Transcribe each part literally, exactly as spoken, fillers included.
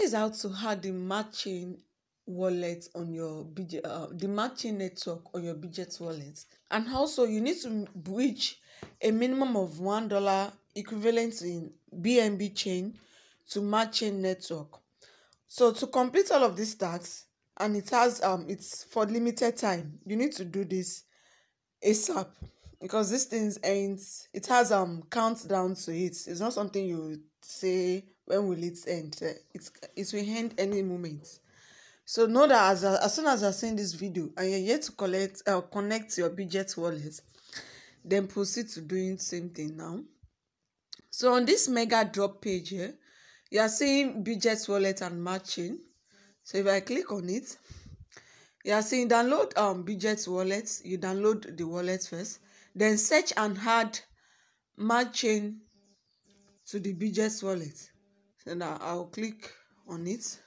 is how to add the Matchain wallet on your Bitget, uh, the Matchain network on your Bitget wallet. And also you need to bridge a minimum of one dollar equivalent in B N B chain to Matchain network. So to complete all of these tasks, and it has um it's for limited time, you need to do this ASAP, because these things ain't, it has um countdown to it. It's not something you say when will it end. Eh, it's it will end any moment. So know that as, as soon as you're seeing this video and you're yet to collect uh, connect your Bitget wallet, then proceed to doing same thing now. So on this mega drop page here, you are seeing Bitget wallet and Matchain. So if I click on it, you are seeing download um Bitget wallet. You download the wallet first, then search and add Matchain to the Bitget wallet. So now I'll click on it.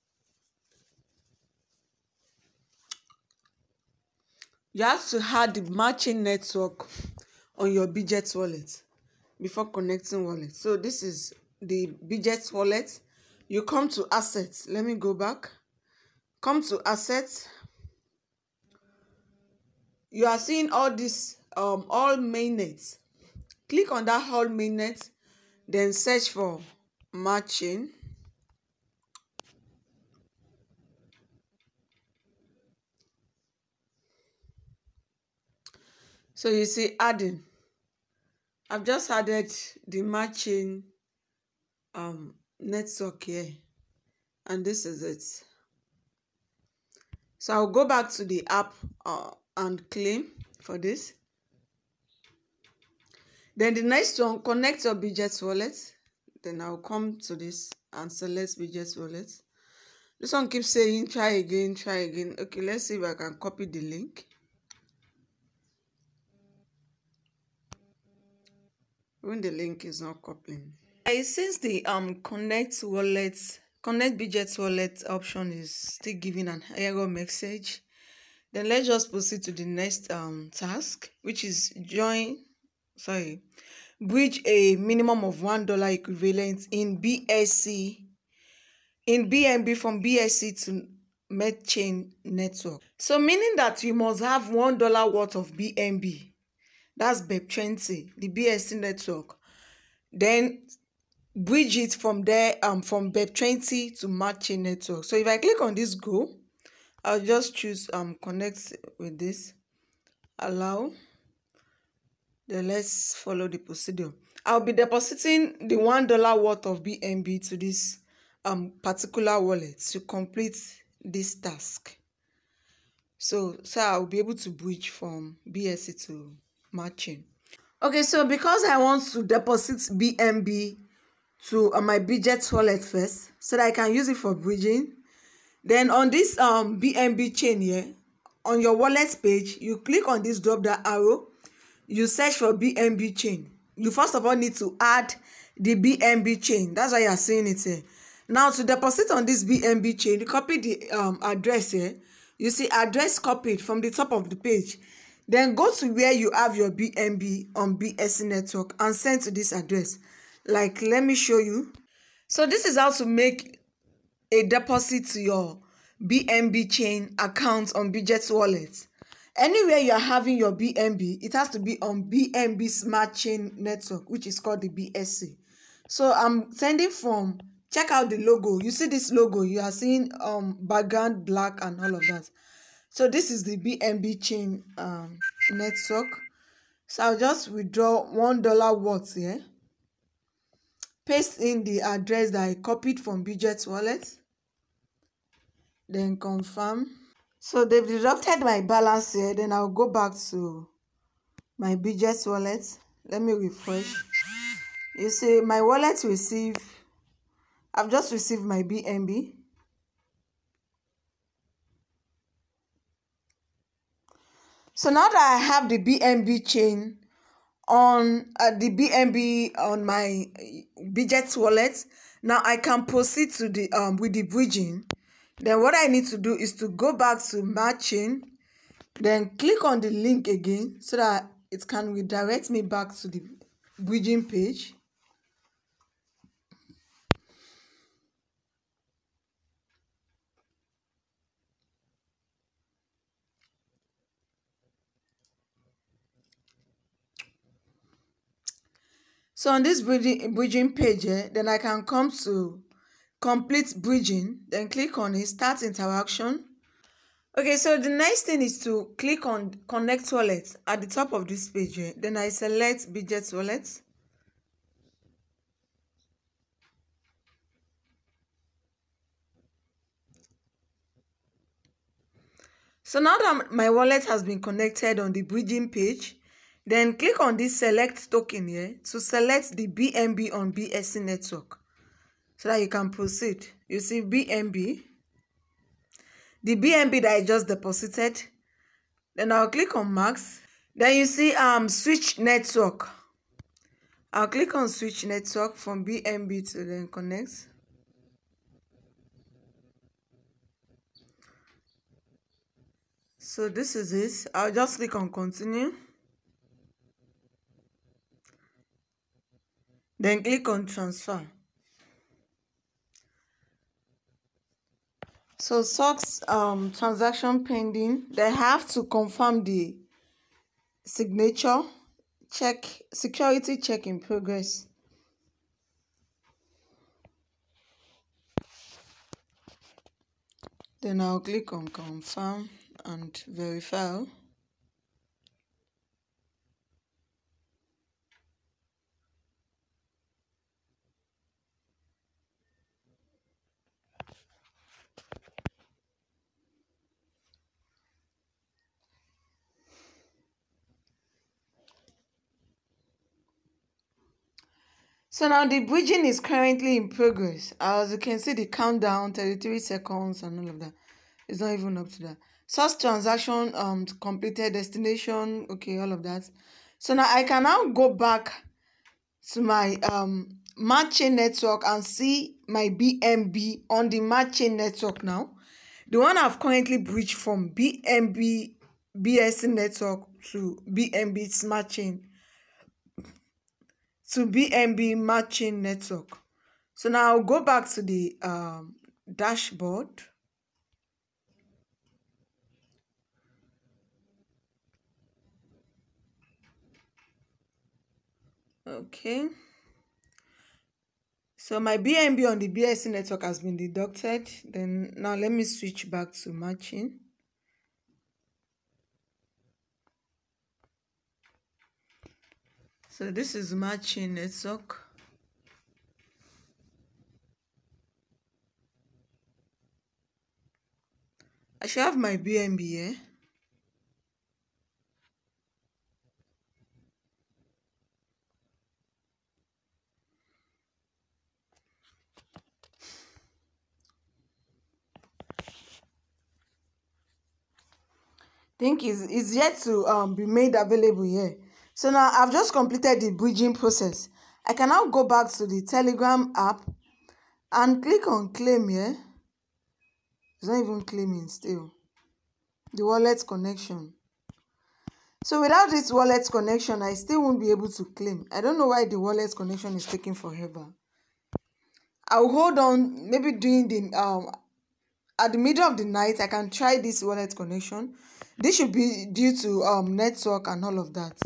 You have to add the Matchain network on your Bitget wallet before connecting wallet. So this is the Bitget wallet. You come to assets. Let me go back. Come to assets. You are seeing all this um all mainnets. Click on that all mainnet, then search for Matchain. So you see adding. I've just added the Matchain um network here, and this is it. So I'll go back to the app uh, and claim for this. Then the next one, connect your Bitget wallet. Then I'll come to this and select Bitget wallet. This one keeps saying try again, try again. Okay, let's see if I can copy the link. When the link is not copying. Since the um connect wallet, connect Bitget wallet option is still giving an error message, then let's just proceed to the next um task, which is join, sorry, bridge a minimum of one dollar equivalent in B S C, in B N B from B S C to Matchain Network. So meaning that you must have one dollar worth of B N B. That's B E P twenty, the B S C network. Then bridge it from there, um, from B E P twenty to Matchain network. So if I click on this go, I'll just choose um connect with this, allow. Then let's follow the procedure. I'll be depositing the one dollar worth of B N B to this um particular wallet to complete this task. So, so I'll be able to bridge from B S C to Matchain. Okay, so because I want to deposit B N B to uh, my Bitget wallet first, so that I can use it for bridging, then on this um B N B chain here, on your wallet page, you click on this drop down arrow, you search for B N B chain. You first of all need to add the B N B chain. That's why you are seeing it here. Now to deposit on this B N B chain, you copy the um address here. You see address copied from the top of the page. Then go to where you have your B N B on B S C network and send to this address. Like, let me show you. So this is how to make a deposit to your B N B chain account on Bitget wallet. Anywhere you are having your B N B, it has to be on B N B Smart Chain Network, which is called the B S C. So I'm sending from, check out the logo. You see this logo, you are seeing um background black and all of that. So this is the B N B chain um network. So I'll just withdraw one dollar worth here. Paste in the address that I copied from Bitget wallet. Then confirm. So they've deducted my balance here. Then I'll go back to my Bitget wallet. Let me refresh. You see my wallet receive. I've just received my B N B. So now that I have the B N B chain on uh, the B N B on my Bitget wallet, now I can proceed to the um with the bridging. Then what I need to do is to go back to Matchain, then click on the link again so that it can redirect me back to the bridging page. So on this bridging, bridging page, eh, then I can come to complete bridging, then click on it, start interaction. Okay, so the next thing is to click on connect wallet at the top of this page. Eh, then I select Bitget Wallet. So now that my wallet has been connected on the bridging page, then click on this select token here to select the B N B on B S C network so that you can proceed. You see B N B, the B N B that I just deposited. Then I'll click on max. Then you see um switch network. I'll click on switch network from B N B to then connect. So this is it. I'll just click on continue. Then click on transfer. So socks um transaction pending. They have to confirm the signature. Check security check in progress. Then I'll click on confirm and verify. So now the bridging is currently in progress. As you can see, the countdown, thirty-three seconds and all of that. It's not even up to that. Source transaction um completed, destination, okay, all of that. So now I can now go back to my um Matchain network and see my B N B on the Matchain network now. The one I've currently bridged from B N B B S C network to B N B Matchain to B N B Matchain network. So now I'll go back to the um, dashboard. Okay. So my B N B on the B S C network has been deducted. Then now let me switch back to Matchain. So this is Matchain network. I should have my B N B here. Think is is yet to um be made available here. So now I've just completed the bridging process. I can now go back to the Telegram app and click on claim here. It's not even claiming still. The wallet connection. So without this wallet connection, I still won't be able to claim. I don't know why the wallet connection is taking forever. I'll hold on, maybe during the um at the middle of the night, I can try this wallet connection. This should be due to um network and all of that.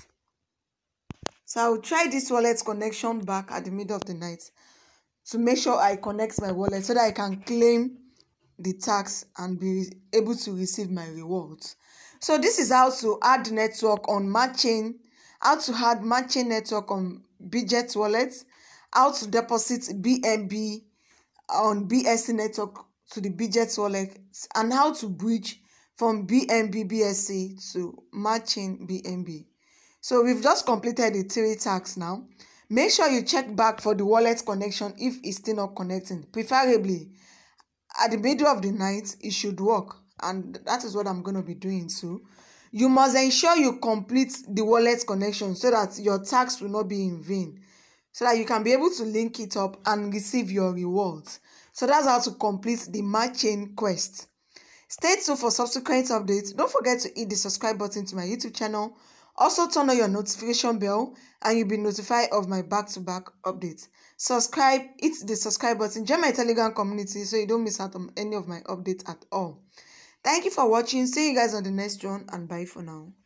So I'll try this wallet connection back at the middle of the night to make sure I connect my wallet so that I can claim the tax and be able to receive my rewards. So this is how to add network on Matchain, how to add Matchain network on Bitget Wallet, how to deposit B N B on B S C network to the Bitget Wallet, and how to bridge from B N B B S C to Matchain B N B. So we've just completed the three tasks now. Make sure you check back for the wallet connection if it's still not connecting. Preferably at the middle of the night, it should work. And that is what I'm going to be doing too. You must ensure you complete the wallet connection so that your tax will not be in vain. So that you can be able to link it up and receive your rewards. So that's how to complete the Matchain quest. Stay tuned for subsequent updates. Don't forget to hit the subscribe button to my YouTube channel. Also turn on your notification bell and you'll be notified of my back-to-back updates. Subscribe, hit the subscribe button, join my Telegram community so you don't miss out on any of my updates at all. Thank you for watching. See you guys on the next one and bye for now.